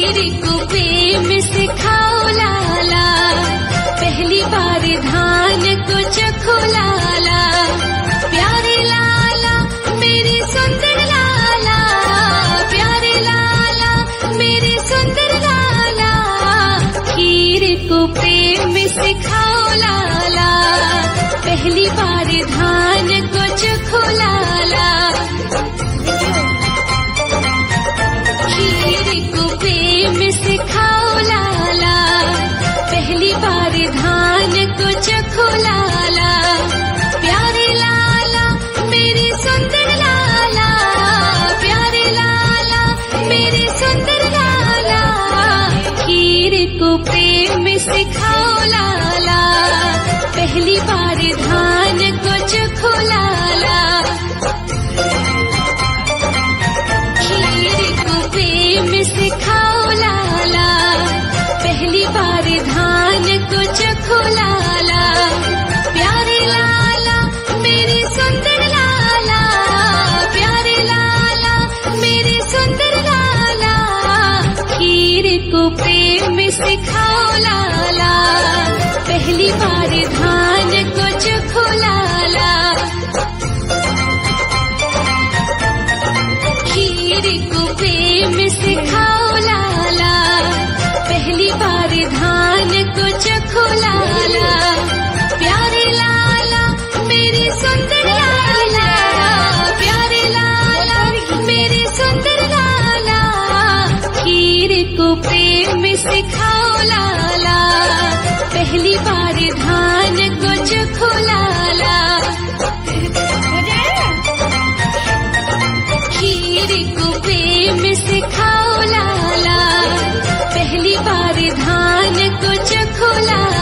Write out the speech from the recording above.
खीर को प्रेम सिखाओ लाला, पहली बार धान को चखो लाला। प्यारे लाला मेरे सुंदर लाला, प्यारे लाला मेरे सुंदर लाला, खीर को प्रेम सिखाओ लाला, पहली बार धान को चखो लाला। खीर को प्रेम सिखाओ लाला, पहली बार धान को चखो लाला। प्यारे लाला मेरे सुंदर लाला, प्यारे लाला मेरे सुंदर लाला, खीर को प्रेम सिखाओ लाला, पहली बार धान को चखो लाला। खीर को प्रेम सिखाओ लाला, पहली बार धान को चखो लाला। प्यारे लाला मेरे सुंदर लाला, प्यारे लाला मेरे सुंदर लाला, खीर को प्रेम सिखाओ लाला, पहली बार धान को चखो लाला। खीर को प्रेम सिखाओ लाला, पहली बार धान को चखो लाला। प्यारे लाला मेरे सुंदर लाला, प्यारे लाला मेरे सुंदर लाला, खीर को प्रेम सिखाओ लाला, पहली बार धान को चखो लाला। खीर को प्रेम सिखाओ लाला, पहली बार धान को चखो लाला।